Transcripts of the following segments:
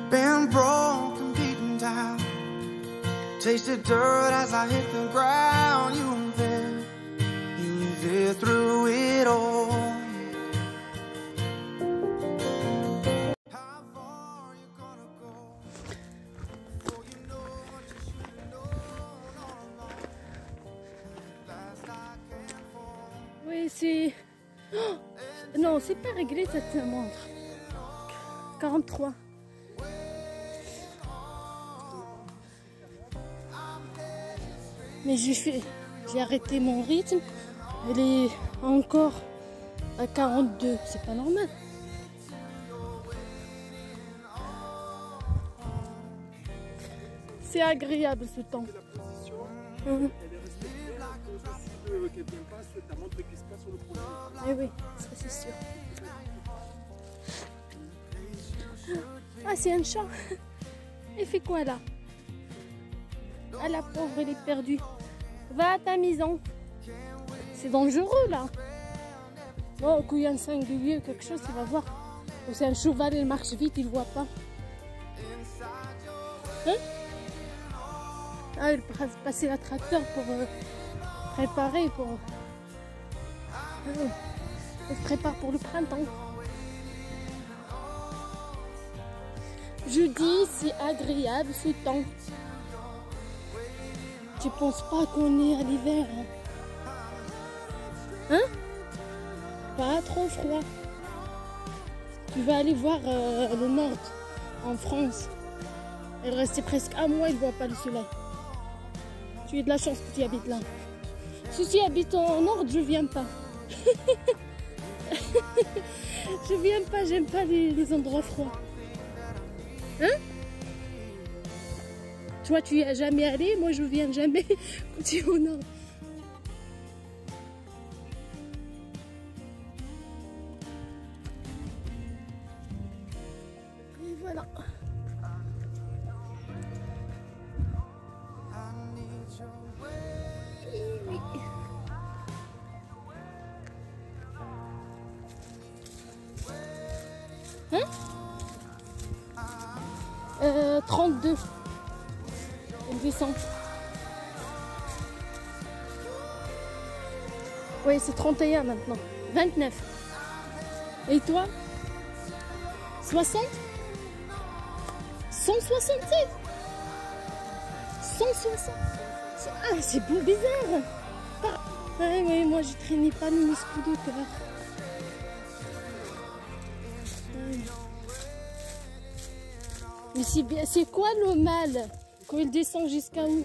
Been broken, beaten down, tasted dirt as I hit the ground. You were there through it all. How far you gonna go before you know what you should know? Last I can fall. Oui, c'est... Oh non, c'est pas réglé cette montre. 43. Mais j'ai arrêté mon rythme. Elle est encore à 42. C'est pas normal. C'est agréable ce temps. Elle est respectée. Si tu veux qu'elle vienne pas, ta montre ne glisse pas sur le produit. Eh oui, ça c'est sûr. Ah, c'est un chat. Il fait quoi là? Ah, la pauvre, elle est perdue. Va à ta maison. C'est dangereux là. Bon, qu'il y a un singulier, quelque chose, il va voir. Ou c'est un cheval, il marche vite, il voit pas. Hein? Ah, il va passer la tracteur pour préparer, pour... on se prépare pour le printemps. Je dis, c'est agréable ce temps. Tu penses pas qu'on est à l'hiver? Hein? Pas trop froid. Tu vas aller voir le nord en France. Il restait presque un mois, il ne voit pas le soleil. Tu as de la chance que tu habites là. Si tu habites au nord, je viens pas. Je viens pas, j'aime pas les endroits froids. Hein? Toi, tu y es jamais allé, moi je viens jamais quand tu es au nord. Et voilà. Et oui. Hein? 32. Elle descend. Oui, c'est 31 maintenant. 29. Et toi? 60? 167? 160? Ah, c'est beau, bizarre. Ah, oui, moi je traînais pas le muscle de cœur. Mais c'est quoi le mal quand il descend jusqu'à où?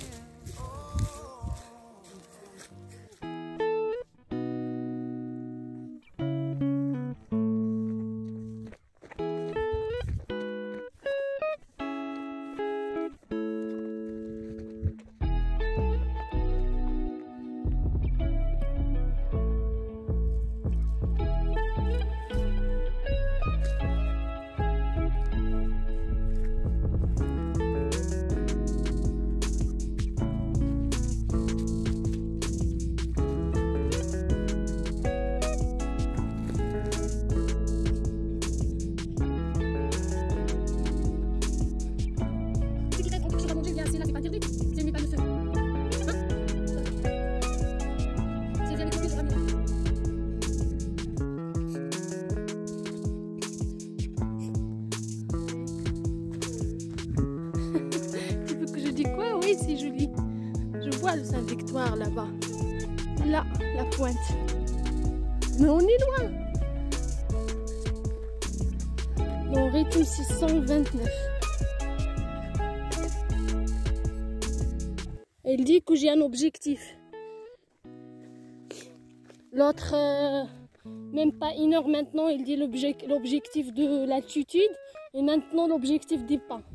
C'est joli. Je vois le Saint-Victoire là-bas. Là, la pointe. Mais on est loin. Mon rythme, c'est 129. Elle dit que j'ai un objectif. L'autre, même pas 1 heure maintenant, il dit l'objectif de l'altitude. Et maintenant, l'objectif des pas.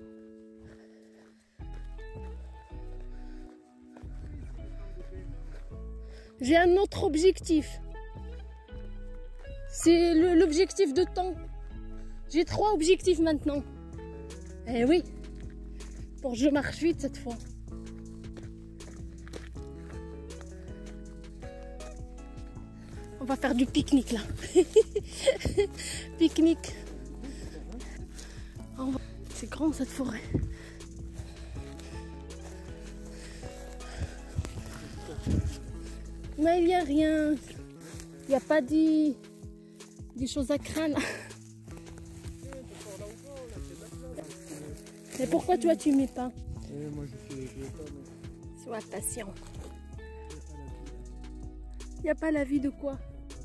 J'ai un autre objectif. C'est l'objectif de temps. J'ai 3 objectifs maintenant. Eh oui. Pour que je marche vite cette fois. On va faire du pique-nique là. Pique-nique. On va... C'est grand cette forêt. Mais il n'y a rien. Il n'y a pas des choses à craindre. Mais pourquoi toi tu mets pas? Moi je fais pas. Sois patient. Il n'y a pas la vie de quoi?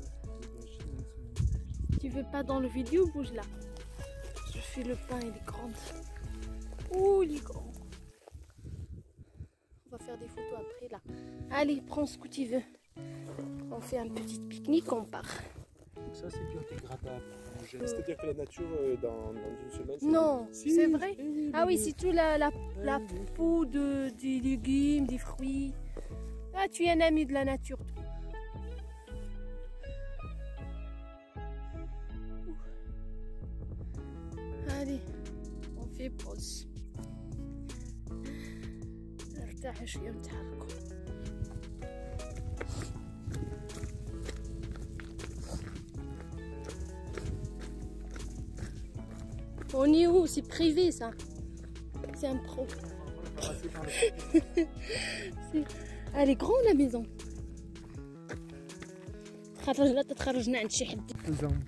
Tu veux pas dans le vidéo, bouge là. Je fais le pain, il est grand. Oh, il est grand. On va faire des photos après là. Allez, prends ce que tu veux. On fait un petit pique-nique, on part. Donc ça c'est biodégradable. C'est-à-dire que la nature dans une semaine... Non, Si, c'est vrai. oui, Ah oui, c'est tout la peau des légumes, des fruits. Ah, tu es un ami de la nature. Allez, on fait pause. نرتاح شوية ونتحركوا. On est où? C'est privé ça. C'est un pro. Elle est grande la maison. تخرجنا عند شي حد.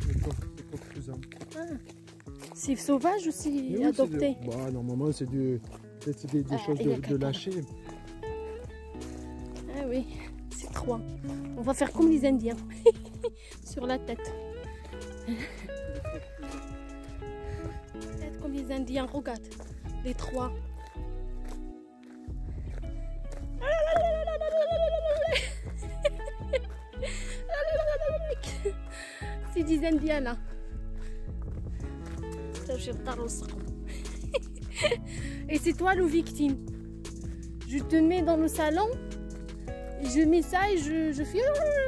C'est sauvage ou c'est adopté? Bah, normalement, c'est des choses de lâcher. Ah oui, c'est 3. On va faire comme les Indiens. Sur la tête. Peut-être comme les Indiens, regarde. Les 3. C'est des Indiens là. Et c'est toi le victime. Je te mets dans le salon, et je mets ça et je fais.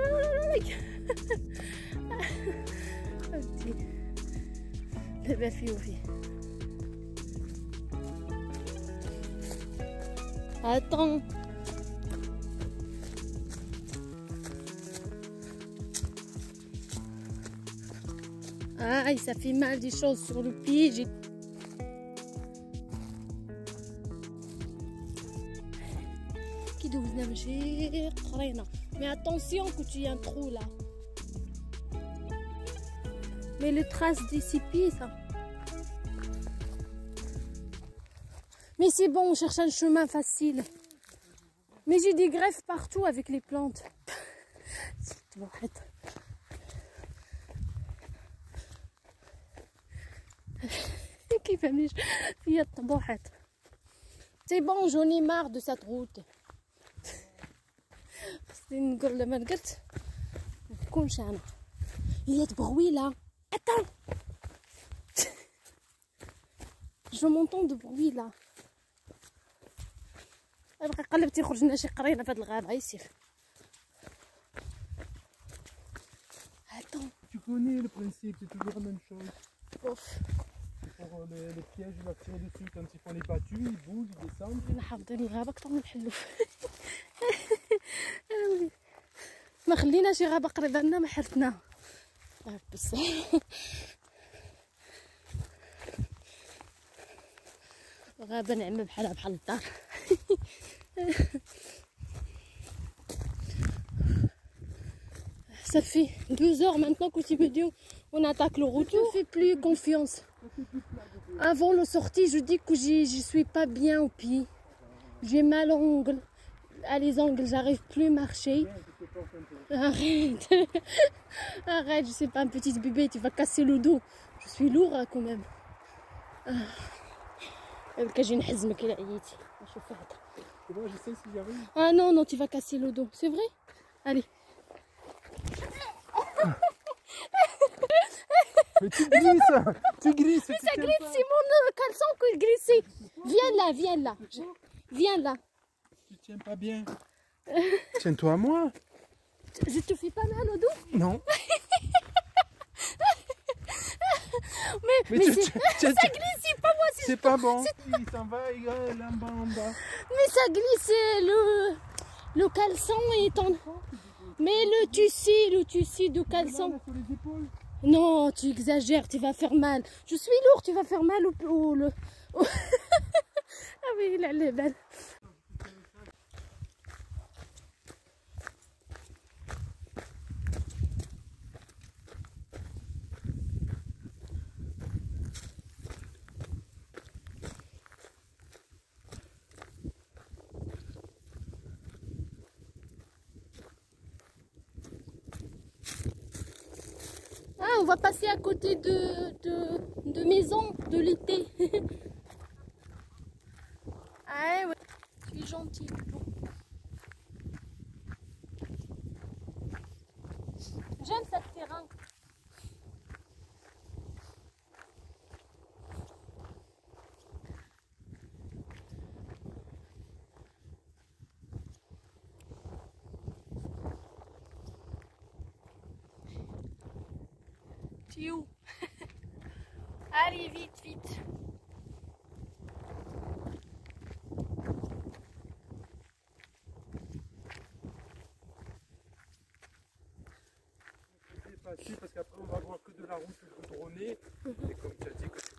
Attends. Aïe, ça fait mal des choses sur le pied. Mais attention que tu as un trou là. Mais le trace des 6 pieds ça. Mais c'est bon, on cherche un chemin facile. Mais j'ai des greffes partout avec les plantes. C'est bon, j'en ai marre de cette route. Il y a de bruit là. Attends. Je m'entends de bruit là. Attends. Tu connais le principe, c'est toujours la même chose. Ouf. Pour les pièges, il va tirer dessus quand ils font les battues, ils bougent, ils descendent. ما خلينا شي غابة قريبة لنا ما حرتنا بس. غابة نعمة بحالها بحال الدار. Ça fait 2 heures maintenant que tu me dis on attaque le retour. Je fais plus confiance. Avant la sortie, je dis que je suis pas bien au pied. J'ai mal aux ongles. À les ongles, j'arrive plus à marcher. Arrête. Arrête, je sais pas, un petit bébé, tu vas casser le dos. Je suis lourd hein, quand même. Ah non, non, tu vas casser le dos. C'est vrai? Allez. Mais tu glisses. Tu glisses. Mais ça glisse, c'est mon caleçon qui glisse. Viens là, viens là. Viens là. Tu tiens pas bien. Tiens-toi à moi. Je te fais pas mal au dos? Non. mais ça glisse, c'est pas moi. C'est pas bon. Il s'en va, il est là en bas. Mais ça glisse, le caleçon est en... Mais le tissu du caleçon. Sur les épaules. Non, tu exagères, tu vas faire mal. Je suis lourd, tu vas faire mal Ah oui, là, elle est belle. Ah, on va passer à côté de maison de l'été. Ah ouais, tu es gentil. J'aime ce terrain. Tu es où? Allez, vite, vite. C'est facile parce qu'après on va voir que de la route goudronnée. Et comme tu as dit que tu